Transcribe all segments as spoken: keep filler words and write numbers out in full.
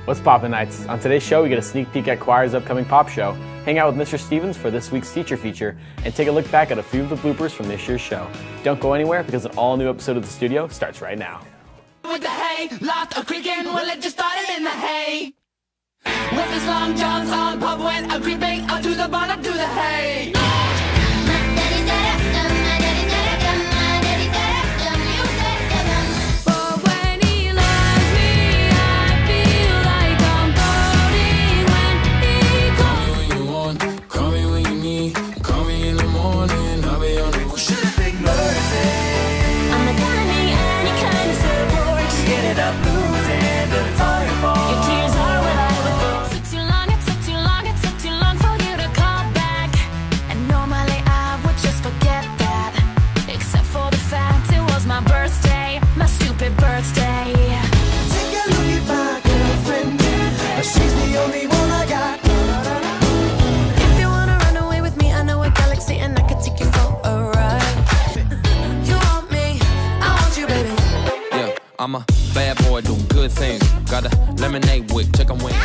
What's poppin', Knights? On today's show, we get a sneak peek at Choir's upcoming pop show, hang out with Mister Stevens for this week's teacher feature, and take a look back at a few of the bloopers from this year's show. Don't go anywhere because an all-new episode of The Studio starts right now. With the hay, loft a creaking, well it just started in the hay. With his long johns on, pub went a creeping out to the bottom to the hay. I'm a bad boy doing good things. Got a lemonade wick, chicken wing.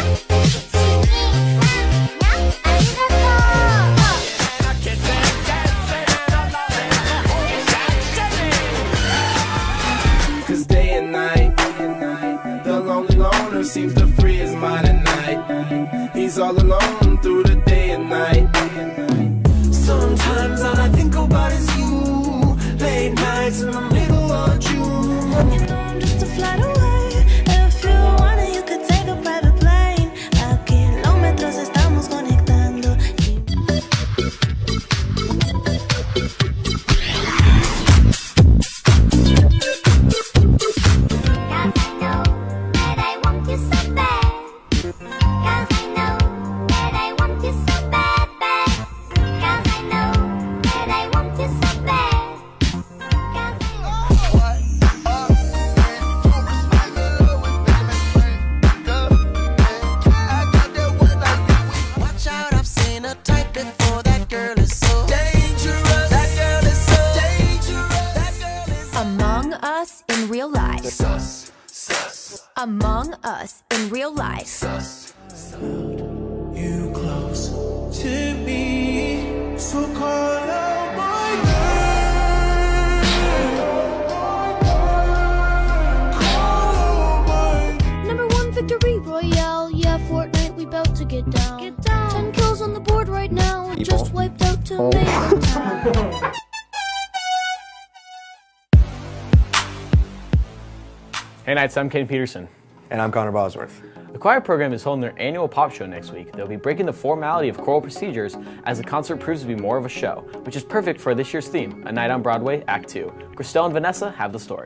Cause day and night, the lonely loner seems to free his mind at night. He's all alone through the day and night. Sometimes all I think about is you. Late nights in the middle of June. Just to fly away. If you want it, you could take a private plane. A kilómetros estamos conectando. Cause I know that I want you so bad. Cause I know that I want you so bad, bad. Cause I know that I want you so bad. Among us in real life. Sus, sus, Among us in real life. sus, sus. You close to me, so call out my name. Call out my name. Number one victory royale. Yeah, Fortnite, we bout to get down. Get down. Ten kills on the board right now. People. Just wiped out Tomato Town. Hey Knights, I'm Ken Peterson. And I'm Connor Bosworth. The Choir program is holding their annual pop show next week. They'll be breaking the formality of choral procedures as the concert proves to be more of a show, which is perfect for this year's theme, A Night on Broadway, Act two. Christelle and Vanessa have the story.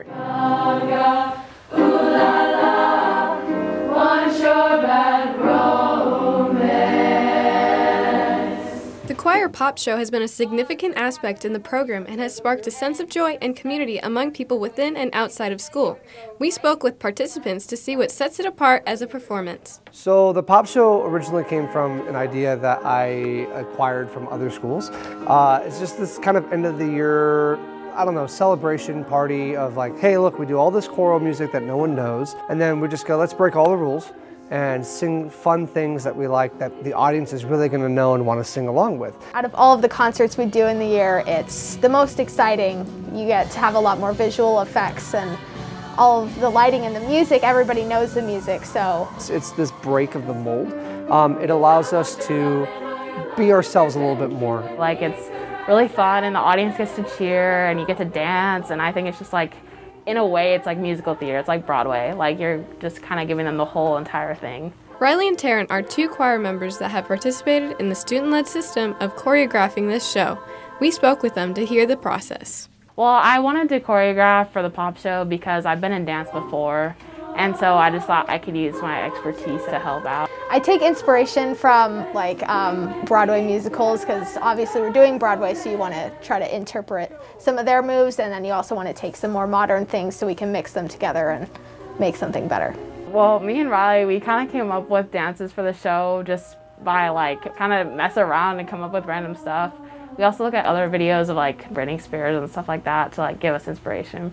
The Choir Pop Show has been a significant aspect in the program and has sparked a sense of joy and community among people within and outside of school. We spoke with participants to see what sets it apart as a performance. So the pop show originally came from an idea that I acquired from other schools. Uh, it's just this kind of end of the year, I don't know, celebration party of like, hey, look, we do all this choral music that no one knows, and then we just go, let's break all the rules and sing fun things that we like that the audience is really going to know and want to sing along with. Out of all of the concerts we do in the year, it's the most exciting. You get to have a lot more visual effects and all of the lighting and the music. Everybody knows the music, so. It's, it's this break of the mold. Um, it allows us to be ourselves a little bit more. Like, it's really fun and the audience gets to cheer and you get to dance, and I think it's just like, in a way, it's like musical theater. It's like Broadway. Like, you're just kind of giving them the whole entire thing. Riley and Taryn are two choir members that have participated in the student-led system of choreographing this show. We spoke with them to hear the process. Well, I wanted to choreograph for the pop show because I've been in dance before, and so I just thought I could use my expertise to help out. I take inspiration from like um, Broadway musicals, because obviously we're doing Broadway, so you want to try to interpret some of their moves, and then you also want to take some more modern things so we can mix them together and make something better. Well, me and Riley, we kind of came up with dances for the show just by like kind of mess around and come up with random stuff. We also look at other videos of like Britney Spears and stuff like that to like give us inspiration.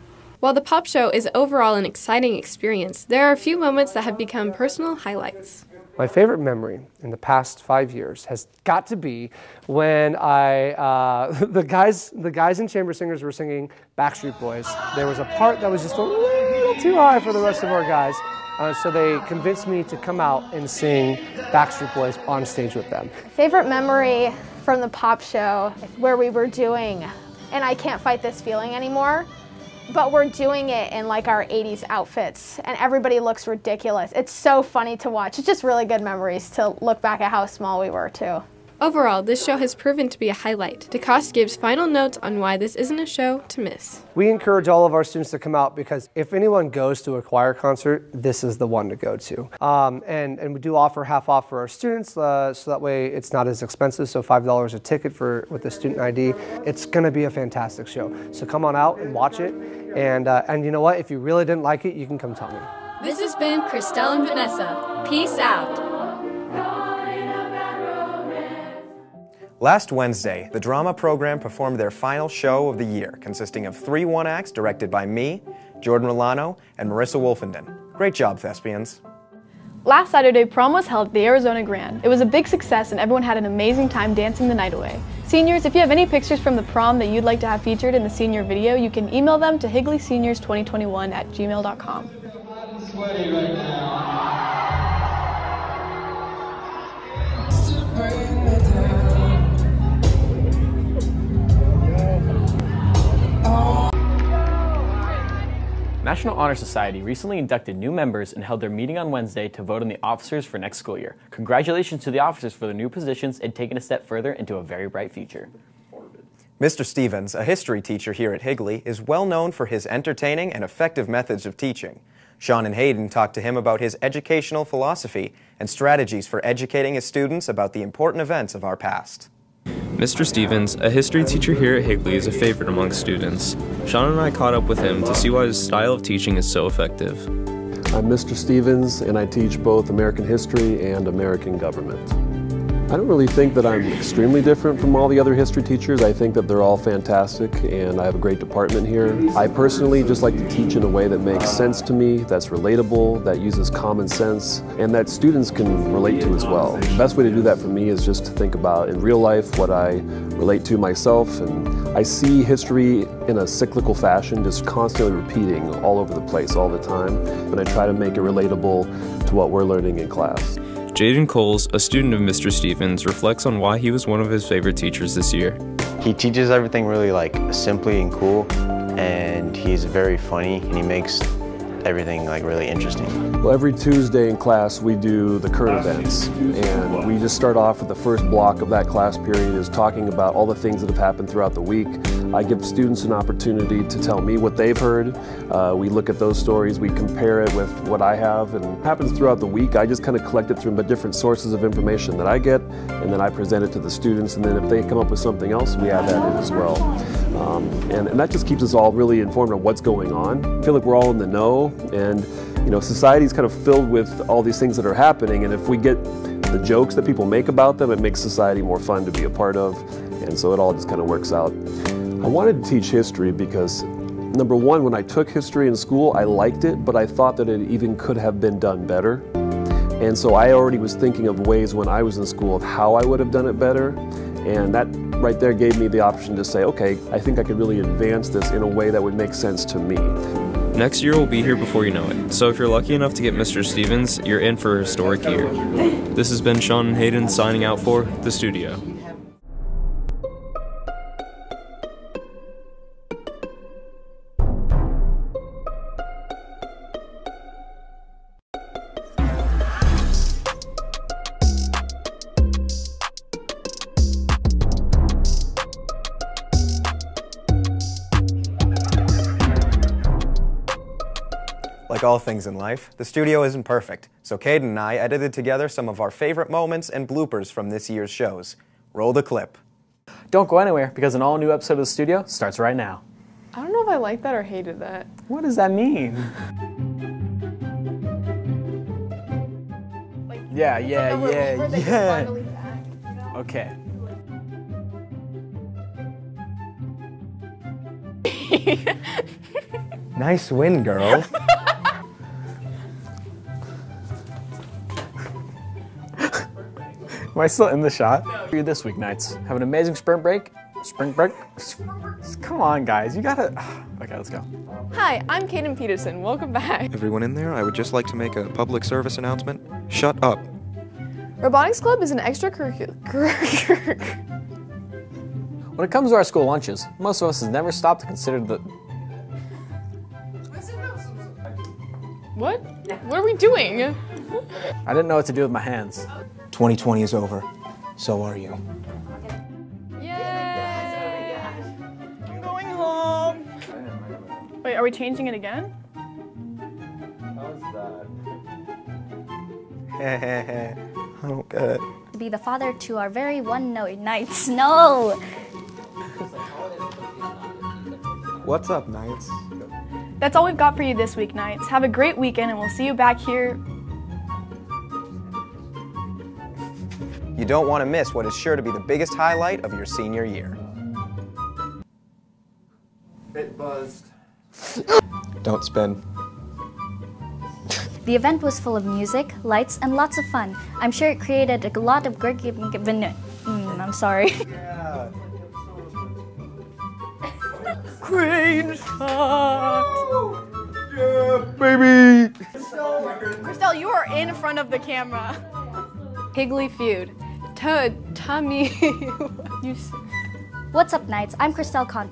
While the Pop Show is overall an exciting experience, there are a few moments that have become personal highlights. My favorite memory in the past five years has got to be when I, uh, the guys, the guys in Chamber Singers were singing Backstreet Boys. There was a part that was just a little too high for the rest of our guys, uh, so they convinced me to come out and sing Backstreet Boys on stage with them. Favorite memory from the Pop Show where we were doing And I Can't Fight This Feeling Anymore. But we're doing it in like our eighties outfits and everybody looks ridiculous. It's so funny to watch. It's just really good memories to look back at how small we were too. Overall, this show has proven to be a highlight. DeCoste gives final notes on why this isn't a show to miss. We encourage all of our students to come out because if anyone goes to a choir concert, this is the one to go to. Um, and, and we do offer half off for our students, uh, so that way it's not as expensive, so five dollars a ticket for with the student I D. It's gonna be a fantastic show. So come on out and watch it. And, uh, and you know what, if you really didn't like it, you can come tell me. This has been Christelle and Vanessa. Peace out. Last Wednesday, the drama program performed their final show of the year, consisting of three one-acts directed by me, Jordan Rolano, and Marissa Wolfenden. Great job, thespians. Last Saturday, prom was held at the Arizona Grand. It was a big success and everyone had an amazing time dancing the night away. Seniors, if you have any pictures from the prom that you'd like to have featured in the senior video, you can email them to higley seniors twenty twenty-one at gmail dot com. Sweaty right now. National Honor Society recently inducted new members and held their meeting on Wednesday to vote on the officers for next school year. Congratulations to the officers for their new positions and taking a step further into a very bright future. Mister Stevens, a history teacher here at Higley, is well known for his entertaining and effective methods of teaching. Sean and Hayden talked to him about his educational philosophy and strategies for educating his students about the important events of our past. Mister Stevens, a history teacher here at Higley, is a favorite among students. Sean and I caught up with him to see why his style of teaching is so effective. I'm Mister Stevens, and I teach both American history and American government. I don't really think that I'm extremely different from all the other history teachers. I think that they're all fantastic and I have a great department here. I personally just like to teach in a way that makes sense to me, that's relatable, that uses common sense, and that students can relate to as well. The best way to do that for me is just to think about in real life what I relate to myself, and I see history in a cyclical fashion, just constantly repeating all over the place all the time, and I try to make it relatable to what we're learning in class. Jaden Coles, a student of Mister Stevens, reflects on why he was one of his favorite teachers this year. He teaches everything really like simply and cool, and he's very funny, and he makes everything like really interesting. Well, every Tuesday in class we do the current events, and we just start off with the first block of that class period is talking about all the things that have happened throughout the week. I give students an opportunity to tell me what they've heard. Uh, we look at those stories, we compare it with what I have, and it happens throughout the week. I just kind of collect it through different sources of information that I get, and then I present it to the students, and then if they come up with something else, we add that in as well. Um, and, and that just keeps us all really informed of what's going on. I feel like we're all in the know, and you know, society's kind of filled with all these things that are happening, and if we get the jokes that people make about them, it makes society more fun to be a part of, and so it all just kind of works out. I wanted to teach history because, number one, when I took history in school, I liked it, but I thought that it even could have been done better. And so I already was thinking of ways when I was in school of how I would have done it better, and that right there gave me the option to say, okay, I think I could really advance this in a way that would make sense to me. Next year will be here before you know it, so if you're lucky enough to get Mister Stevens, you're in for a historic year. This has been Sean and Hayden signing out for The Studio. Like all things in life, the studio isn't perfect, so Caden and I edited together some of our favorite moments and bloopers from this year's shows. Roll the clip. Don't go anywhere because an all-new episode of The Studio starts right now. I don't know if I liked that or hated that. What does that mean? Like, yeah, yeah, like yeah, yeah. Okay. Nice win, girl. Am I still in the shot? No. You this week, Knights. Have an amazing spring break. Spring break? Come on, guys. You gotta... Okay, let's go. Hi, I'm Kaden Peterson. Welcome back. Everyone in there, I would just like to make a public service announcement. Shut up. Robotics Club is an extracurricular... When it comes to our school lunches, most of us has never stopped to consider the... What? What are we doing? I didn't know what to do with my hands. twenty twenty is over. So are you. Yay! I'm going home. Wait, are we changing it again? How's that? I don't get it. Be the father to our very one-note Knights. No! What's up, Knights? That's all we've got for you this week, Knights. Have a great weekend, and we'll see you back here. You don't want to miss what is sure to be the biggest highlight of your senior year. Bit buzzed. Don't spin. The event was full of music, lights, and lots of fun. I'm sure it created a lot of great... Mm, I'm sorry. Yeah. Great shot! Yeah, baby! Christelle, you are in front of the camera. Higley feud. Tud, tummy. You s What's up, Knights? I'm Christelle Con...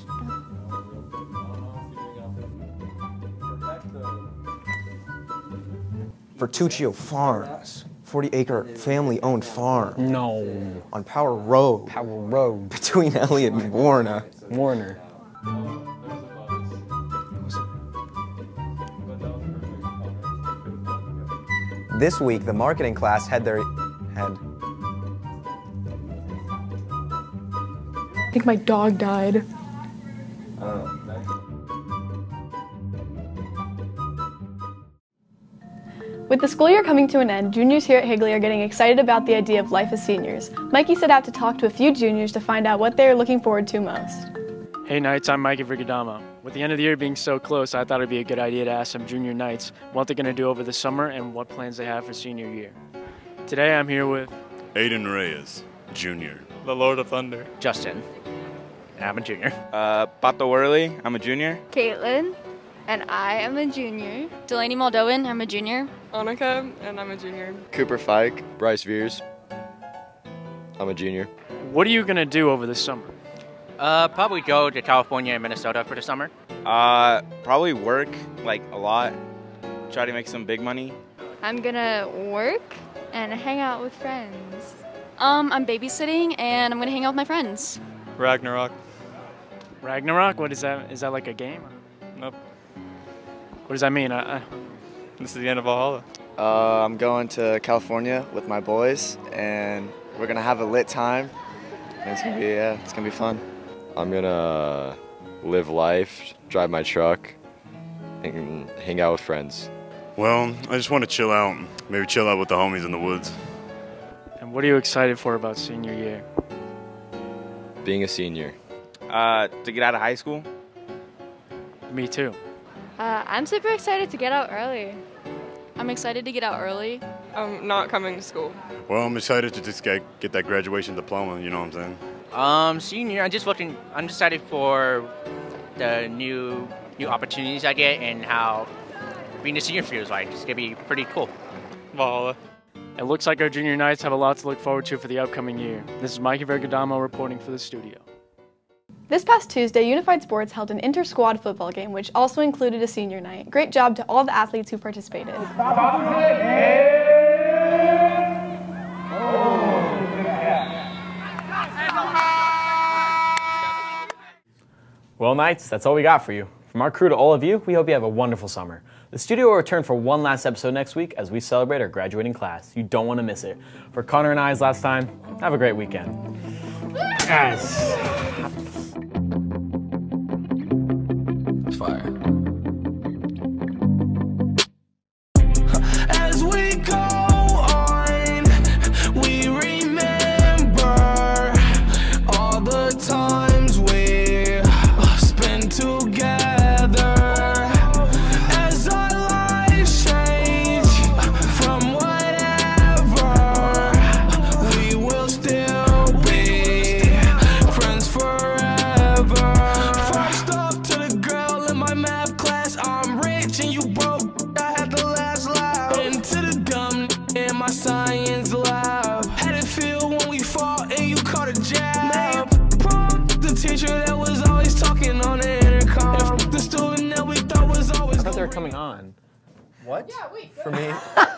Bertuccio Farms. forty acre family-owned farm. No. On Power Road. Power Road. Between Elliott and Warner. Warner. This week, the marketing class had their... had... I think my dog died. Uh, With the school year coming to an end, juniors here at Higley are getting excited about the idea of life as seniors. Mikey set out to talk to a few juniors to find out what they are looking forward to most. Hey Knights, I'm Mikey Vrigadama. With the end of the year being so close, I thought it'd be a good idea to ask some junior Knights what they're going to do over the summer and what plans they have for senior year. Today I'm here with Aiden Reyes, Junior. The Lord of Thunder. Justin. And I'm a junior. Uh, Pato Worley, I'm a junior. Caitlin, and I am a junior. Delaney Moldovan, I'm a junior. Annika, and I'm a junior. Cooper Fike, Bryce Veers. I'm a junior. What are you going to do over the summer? Uh, probably go to California and Minnesota for the summer. Uh, probably work, like, a lot. Try to make some big money. I'm gonna work and hang out with friends. Um, I'm babysitting and I'm gonna hang out with my friends. Ragnarok. Ragnarok? What is that? Is that like a game? Nope. What does that mean? I, I... This is the end of Valhalla. Uh, I'm going to California with my boys, and we're gonna have a lit time. And it's gonna be, yeah, it's gonna be fun. I'm gonna live life, drive my truck, and hang out with friends. Well, I just want to chill out. Maybe chill out with the homies in the woods. And what are you excited for about senior year? Being a senior. Uh, to get out of high school. Me too. Uh, I'm super excited to get out early. I'm excited to get out early. I'm not coming to school. Well, I'm excited to just get, get that graduation diploma, you know what I'm saying? Um, senior, I'm just looking, I'm excited for the new new opportunities I get and how being a senior feels like. It's going to be pretty cool. Valhalla. It looks like our junior Knights have a lot to look forward to for the upcoming year. This is Mikey Vergadamo reporting for the studio. This past Tuesday, Unified Sports held an inter-squad football game, which also included a senior night. Great job to all the athletes who participated. Well, Knights, that's all we got for you. From our crew to all of you, we hope you have a wonderful summer. The studio will return for one last episode next week as we celebrate our graduating class. You don't want to miss it. For Connor and I's last time, have a great weekend. Yes. It's fire. As we go on, we remember all the times we spent together. to the dumb in my science lab. Had it feel when we fought and you caught a jab. Prom, the teacher that was always talking on the intercom. The student that we thought was always. I thought they were coming on. What? Yeah, wait. For me.